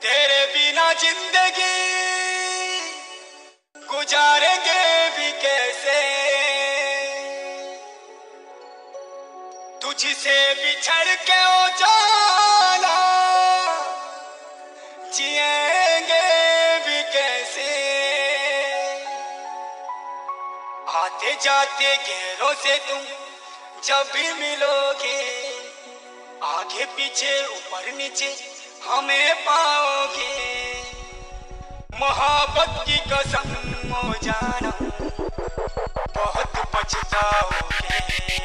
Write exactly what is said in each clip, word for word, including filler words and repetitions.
तेरे बिना जिंदगी गुजारेंगे भी कैसे, तुझसे बिछड़ के ओ जाना जिएंगे भी कैसे। आते जाते घेरों से तुम जब भी मिलोगे, आगे पीछे ऊपर नीचे हमें पाओगे। मोहब्बत की कसम हो जाना बहुत पछताओगे।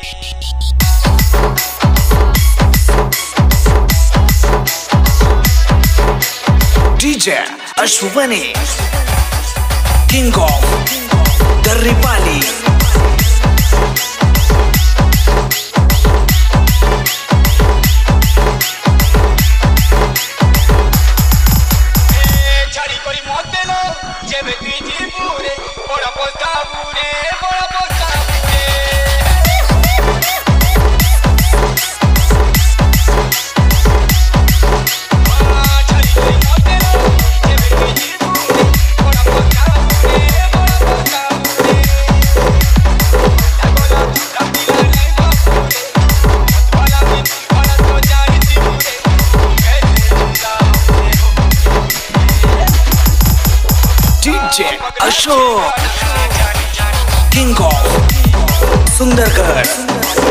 D J Ashwani, King of Darripali. D J Ashok, King of Sundargarh.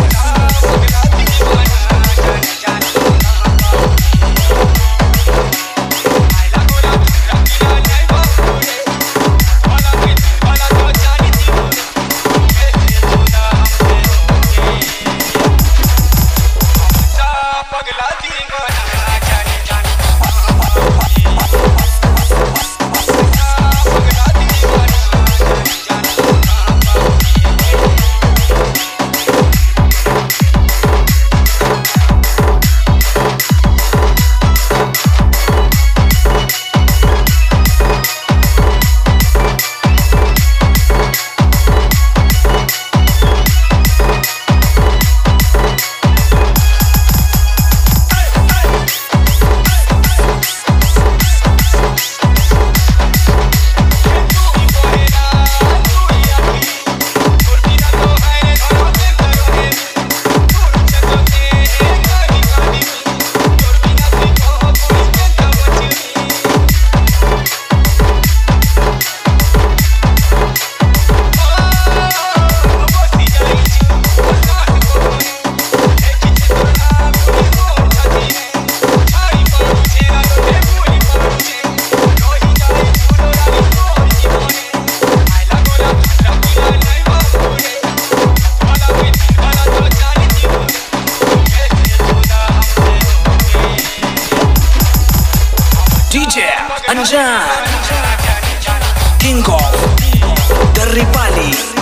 D J Anjan, King of Darripali.